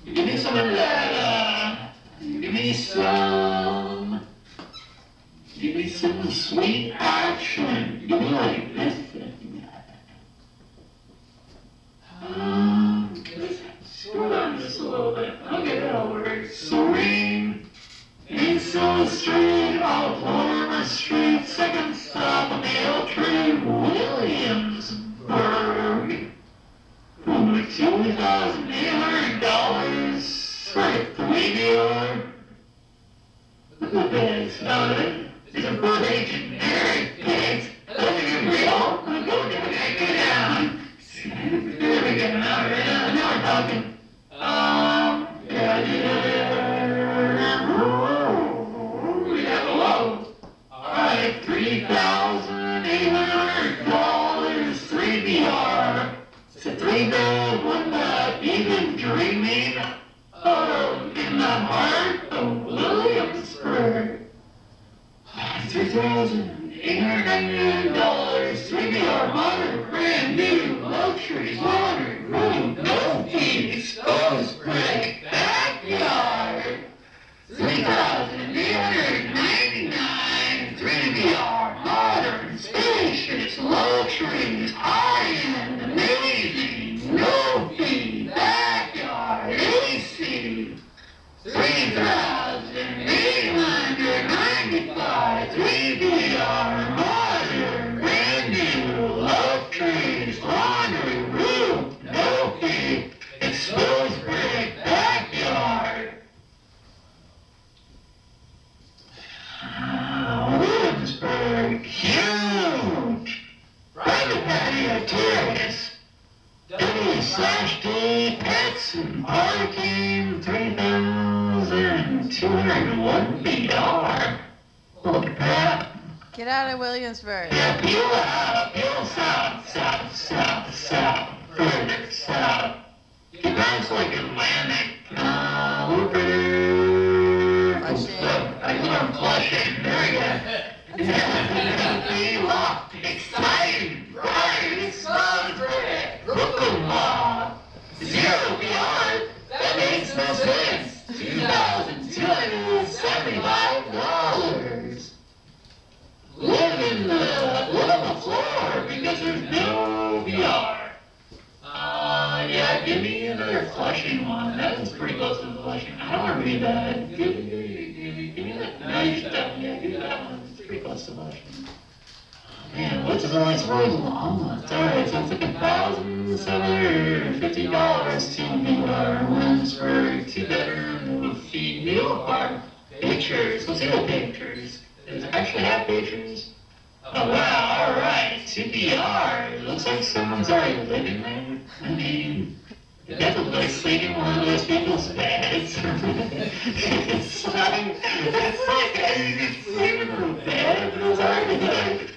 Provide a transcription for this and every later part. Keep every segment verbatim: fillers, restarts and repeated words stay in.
Give me some of that, uh, give me some, give me some sweet action. Give me like this thing. Um, just scroll down just a little bit. I'll get it over. Serene, and so straight, I'll pour my street. Second stop on the L train, Williamsburg. Only two thousand eight hundred dollars for a three D R. Look at this, now that it's a birthday generic pigs. That's even real. I'm going to make it down. There we go, now we're, now we're talking. Um, yeah, yeah. Yeah, hello. Alright, three thousand eight hundred dollars three D R. It's a three bed, one bath, even dreaming of in the heart of Williamsburg. three thousand eight hundred ninety-nine dollars three D R modern, brand new, luxury, modern, room, no fee, exposed brick, backyard. three thousand eight hundred ninety-nine dollars three D R modern, spacious, luxury, high-end, amazing, no fee, backyard, A C. three thousand eight hundred ninety-five dollars three D R modern, brand new, luxury, laundry, roof, no fee, exposed brick, backyard. Williamsburg, huge, private patio terrace, W slash D, pets and parking, three thousand two hundred one B R. Look at that. Get out of Williamsburg. Yeah, peel out, peel south, south, south, south, further south. Get down to like Atlantic, uh, look at Flushing. I learned Flushing, there we go. Be locked, exciting, bright, exposed brick, Brooklyn Law, zero beyond, that makes no sense, two thousand two hundred seventy-five dollars. Live in the, live on the floor because there's no V R. Uh, yeah, give me another Flushing one, that one's pretty close to the Flushing. I don't want to read that, give me, give me, give me, give me that, no, you should that one, yeah, give me that one, it's pretty close to Flushing. Man, what's the noise really long? It's alright, so it's like a thousand seven hundred fifty dollars to V R, Williamsburg, two bedroom, no fee, meal apartment, pictures, let's see the pictures. Does it actually have pictures? Oh wow, alright, two V R, it looks like someone's already living there. I mean, it doesn't look like sleeping in one of those people's beds. It's like, it's like I could sleep in a bed, but it was already like,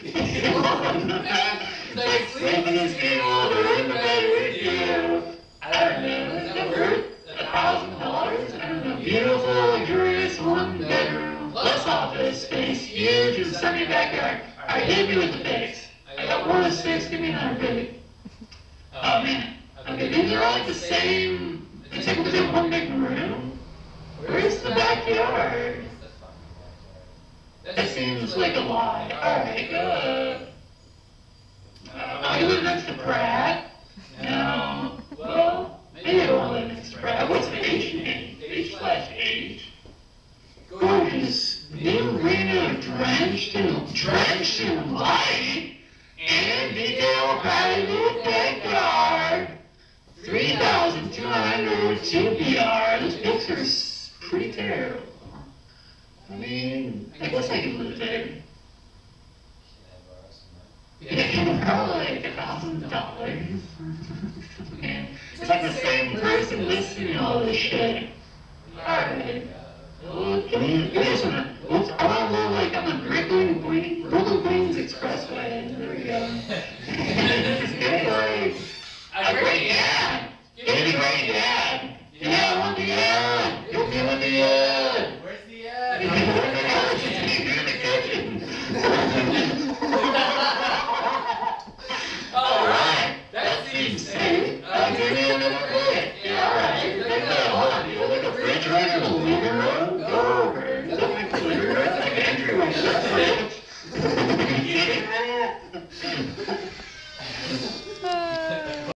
it's like sleeping in people, they're in the bed with you. I don't know, is that worth a thousand dollars? I don't know, beautiful, luxurious, one bedroom, plus office space, huge and sunny backyard. Alright, hit me with the pics. I got one of six, give me another pic. Oh man. Okay, these are all like the same, it's like within one big room. Where's the backyard? That seems like a lie. Alright, uh... uh I live next to Pratt? No. Well, maybe I don't live next to Pratt. What's H name? H slash H? Gorgeous, new Reno drenched in, drenched in light, and detail private backyard. three thousand two hundred two B R. This picture's pretty terrible. I mean, I guess I could live there. Yeah, probably like a thousand dollars. Man, it's like the same person listening to all this shit. Alright. Well, give me, give me some. Oops, I want to live like on the Brooklyn Queens, Brooklyn Queens Expressway. There we go. Just give me like a great dad. Give me a great dad. Yeah, I want the ad. Give me one the ad. Where's the ad? You're in the kitchen. Alright, that seems safe. Uh, give me another bit. Yeah, alright. Hold on. Andrew,